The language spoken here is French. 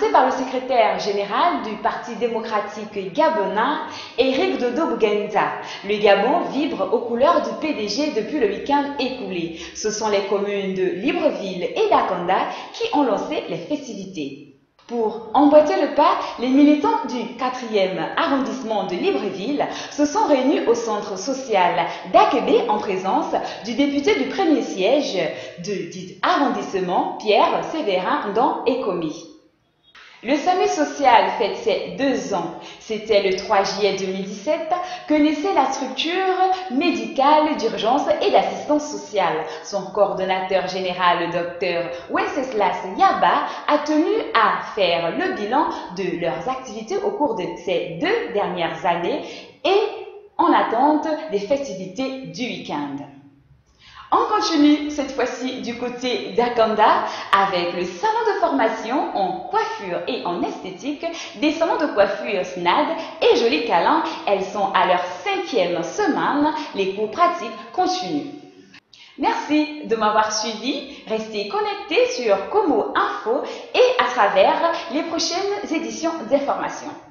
par le secrétaire général du Parti démocratique gabonais, Éric Dodo Bougainza. Le Gabon vibre aux couleurs du PDG depuis le week-end écoulé. Ce sont les communes de Libreville et d'Akanda qui ont lancé les festivités. Pour emboîter le pas, les militants du 4e arrondissement de Libreville se sont réunis au centre social d'Akébé en présence du député du premier siège de dit arrondissement, Pierre Séverin dans Ekomi. Le SAMU social fête ses 2 ans. C'était le 3 juillet 2017 que naissait la structure médicale d'urgence et d'assistance sociale. Son coordonnateur général, le Dr Wenceslas Yaba, a tenu à faire le bilan de leurs activités au cours de ces 2 dernières années et en attente des festivités du week-end. On continue cette fois-ci du côté d'Akanda avec le salon de formation en coiffure et en esthétique des salons de coiffure SNAD et Joli Câlin. Elles sont à leur 5e semaine. Les cours pratiques continuent. Merci de m'avoir suivi. Restez connectés sur Como Info et à travers les prochaines éditions d'information.